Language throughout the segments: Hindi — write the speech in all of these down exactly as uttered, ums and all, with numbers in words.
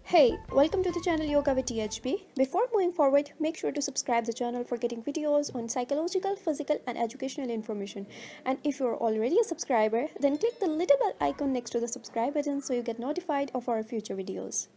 Hey, welcome to the channel Yoga with T H B. Before moving forward, make sure to subscribe the channel for getting videos on psychological, physical and educational information. And if you're already a subscriber, then click the little bell icon next to the subscribe button so you get notified of our future videos.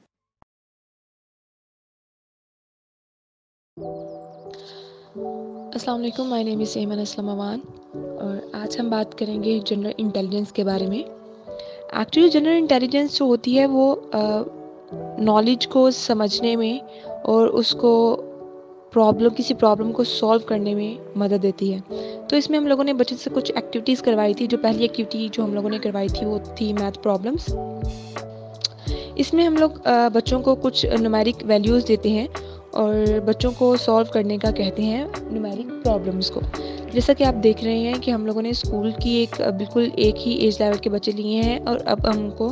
अस्सलाम वालेकुम, माय नेम इज़ एमन असलम अमान और आज हम बात करेंगे जनरल इंटेलिजेंस के बारे में। एक्चुअली जनरल इंटेलिजेंस जो होती है वो नॉलेज को समझने में और उसको प्रॉब्लम किसी प्रॉब्लम को सॉल्व करने में मदद देती है। तो इसमें हम लोगों ने बच्चों से कुछ एक्टिविटीज़ करवाई थी। जो पहली एक्टिविटी जो हम लोगों ने करवाई थी वो थी मैथ प्रॉब्लम्स। इसमें हम लोग अ, बच्चों को कुछ न्यूमेरिक वैल्यूज़ देते हैं और बच्चों को सॉल्व करने का कहते हैं न्यूमेरिक प्रॉब्लम्स को। जैसा कि आप देख रहे हैं कि हम लोगों ने स्कूल की एक अ, बिल्कुल एक ही एज लेवल के बच्चे लिए हैं और अब हम उनको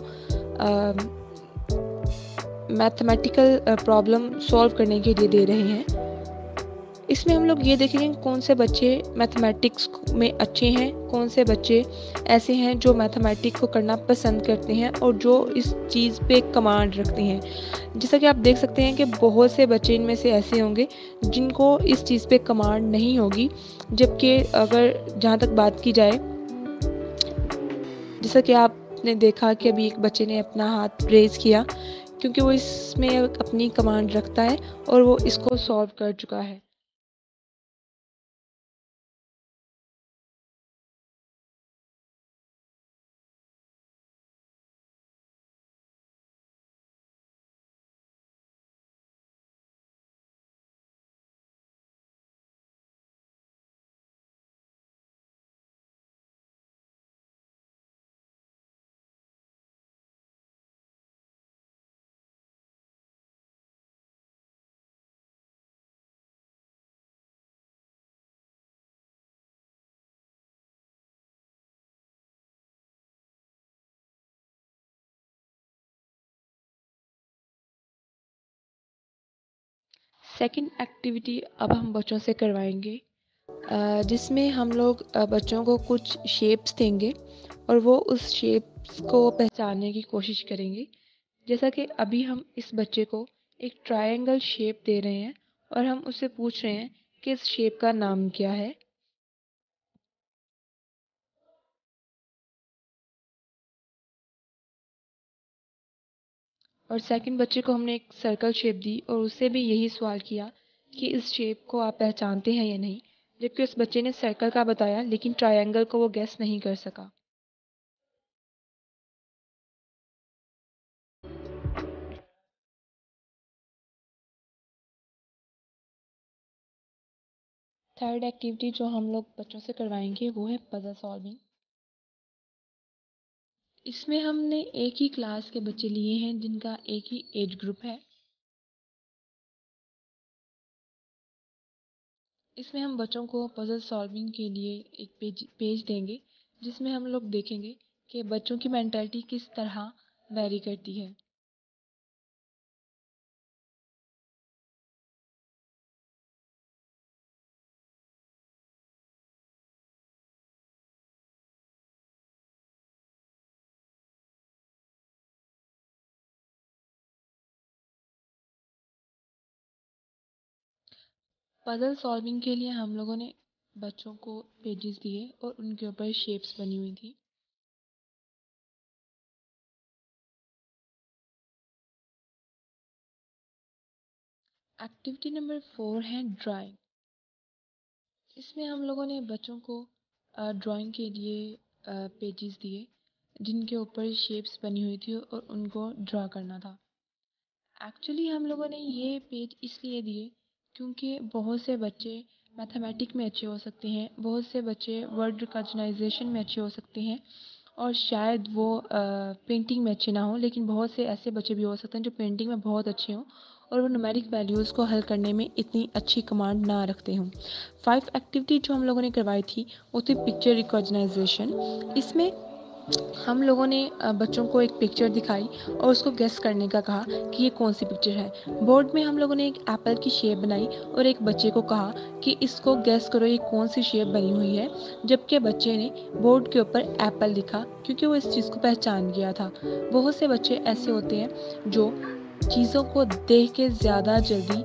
मैथमेटिकल प्रॉब्लम सॉल्व करने के लिए दे रहे हैं। इसमें हम लोग ये देखेंगे कौन से बच्चे मैथमेटिक्स में अच्छे हैं, कौन से बच्चे ऐसे हैं जो मैथमेटिक्स को करना पसंद करते हैं और जो इस चीज़ पे कमांड रखते हैं। जैसा कि आप देख सकते हैं कि बहुत से बच्चे इनमें से ऐसे होंगे जिनको इस चीज़ पे कमांड नहीं होगी, जबकि अगर जहाँ तक बात की जाए, जैसा कि आपने देखा कि अभी एक बच्चे ने अपना हाथ रेज़ किया क्योंकि वो इसमें अपनी कमांड रखता है और वो इसको सॉल्व कर चुका है। सेकंड एक्टिविटी अब हम बच्चों से करवाएंगे, अ, जिसमें हम लोग अ, बच्चों को कुछ शेप्स देंगे और वो उस शेप्स को पहचानने की कोशिश करेंगे। जैसा कि अभी हम इस बच्चे को एक ट्रायंगल शेप दे रहे हैं और हम उससे पूछ रहे हैं कि इस शेप का नाम क्या है। और सेकंड बच्चे को हमने एक सर्कल शेप दी और उससे भी यही सवाल किया कि इस शेप को आप पहचानते हैं या नहीं, जबकि उस बच्चे ने सर्कल का बताया लेकिन ट्रायंगल को वो गेस नहीं कर सका। थर्ड एक्टिविटी जो हम लोग बच्चों से करवाएंगे वो है पजल सॉल्विंग। इसमें हमने एक ही क्लास के बच्चे लिए हैं जिनका एक ही एज ग्रुप है। इसमें हम बच्चों को पजल सॉल्विंग के लिए एक पेज पेज देंगे जिसमें हम लोग देखेंगे कि बच्चों की मेंटालिटी किस तरह वैरी करती है। पजल सॉल्विंग के लिए हम लोगों ने बच्चों को पेजेस दिए और उनके ऊपर शेप्स बनी हुई थी। एक्टिविटी नंबर फोर है ड्राइंग। इसमें हम लोगों ने बच्चों को ड्राइंग के लिए पेजेस दिए जिनके ऊपर शेप्स बनी हुई थी और उनको ड्रा करना था। एक्चुअली हम लोगों ने ये पेज इसलिए दिए क्योंकि बहुत से बच्चे मैथमेटिक में अच्छे हो सकते हैं, बहुत से बच्चे वर्ड रिकॉग्नाइजेशन में अच्छे हो सकते हैं और शायद वो पेंटिंग में अच्छे ना हो, लेकिन बहुत से ऐसे बच्चे भी हो सकते हैं जो पेंटिंग में बहुत अच्छे हों और वो न्यूमेरिक वैल्यूज़ को हल करने में इतनी अच्छी कमांड ना रखते हों। फाइव एक्टिविटी जो हम लोगों ने करवाई थी वो थी पिक्चर रिकॉग्नाइजेशन। इसमें हम लोगों ने अ, बच्चों को एक पिक्चर दिखाई और उसको गेस करने का कहा कि ये कौन सी पिक्चर है। बोर्ड में हम लोगों ने एक एप्पल की शेप बनाई और एक बच्चे को कहा कि इसको गेस करो ये कौन सी शेप बनी हुई है, जबकि बच्चे ने बोर्ड के ऊपर एप्पल लिखा क्योंकि वो इस चीज़ को पहचान गया था। बहुत से बच्चे ऐसे होते हैं जो चीज़ों को देख के ज़्यादा जल्दी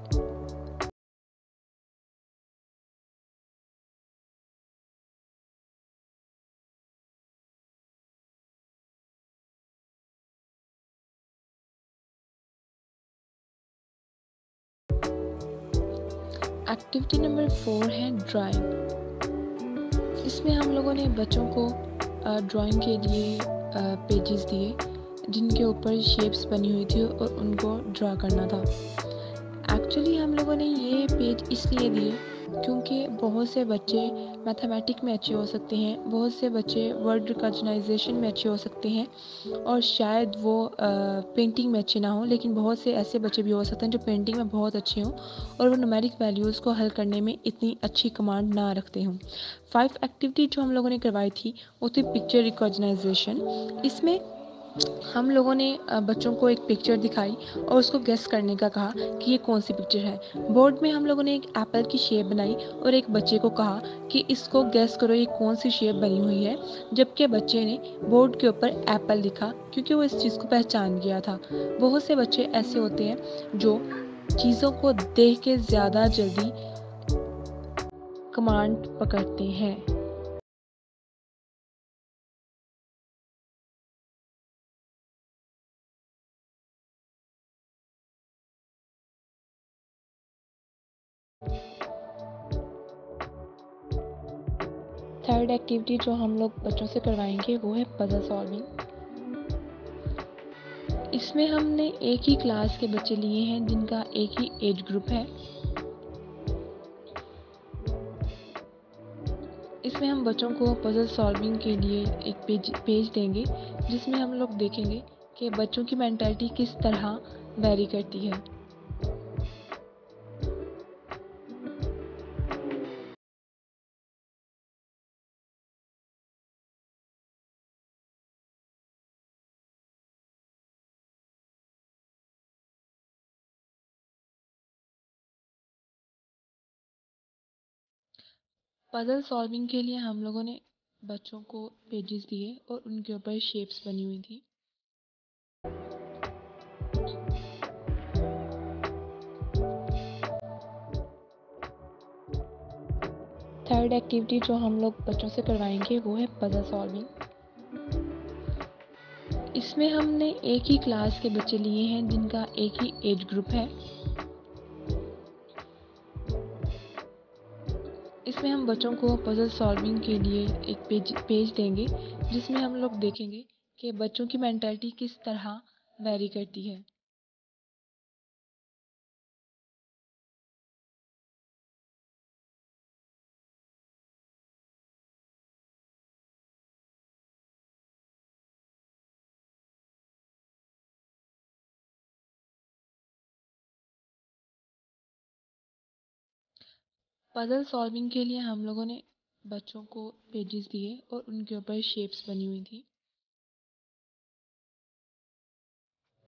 एक्टिविटी नंबर फोर है ड्राइंग। इसमें हम लोगों ने बच्चों को ड्राइंग के लिए पेजेस दिए जिनके ऊपर शेप्स बनी हुई थी और उनको ड्रा करना था। एक्चुअली हम लोगों ने ये पेज इसलिए दिए क्योंकि बहुत से बच्चे मैथमेटिक में अच्छे हो सकते हैं, बहुत से बच्चे वर्ड रिकॉग्नाइजेशन में अच्छे हो सकते हैं और शायद वो पेंटिंग में अच्छे ना हो, लेकिन बहुत से ऐसे बच्चे भी हो सकते हैं जो पेंटिंग में बहुत अच्छे हों और वो न्यूमेरिक वैल्यूज़ को हल करने में इतनी अच्छी कमांड ना रखते हों। फाइव एक्टिविटी जो हम लोगों ने करवाई थी वो थी पिक्चर रिकॉग्नाइजेशन। इसमें हम लोगों ने बच्चों को एक पिक्चर दिखाई और उसको गेस करने का कहा कि ये कौन सी पिक्चर है। बोर्ड में हम लोगों ने एक एप्पल की शेप बनाई और एक बच्चे को कहा कि इसको गेस करो ये कौन सी शेप बनी हुई है, जबकि बच्चे ने बोर्ड के ऊपर एप्पल लिखा क्योंकि वो इस चीज़ को पहचान गया था। बहुत से बच्चे ऐसे होते हैं जो चीज़ों को देख के ज़्यादा जल्दी कमांड पकड़ते हैं। थर्ड एक्टिविटी जो हम लोग बच्चों से करवाएंगे वो है पजल सॉल्विंग। इसमें हमने एक ही क्लास के बच्चे लिए हैं जिनका एक ही एज ग्रुप है। इसमें हम बच्चों को पजल सॉल्विंग के लिए एक पेज पेज देंगे जिसमें हम लोग देखेंगे कि बच्चों की मेंटालिटी किस तरह वैरी करती है। पजल सॉल्विंग के लिए हम लोगों ने बच्चों को पेजेस दिए और उनके ऊपर शेप्स बनी हुई थी। थर्ड एक्टिविटी जो हम लोग बच्चों से करवाएंगे वो है पजल सॉल्विंग। इसमें हमने एक ही क्लास के बच्चे लिए हैं जिनका एक ही एज ग्रुप है। इसमें हम बच्चों को पजल सॉल्विंग के लिए एक पेज पेज देंगे जिसमें हम लोग देखेंगे कि बच्चों की मेंटालिटी किस तरह वैरी करती है। पजल सॉल्विंग के लिए हम लोगों ने बच्चों को पेजेस दिए और उनके ऊपर शेप्स बनी हुई थी।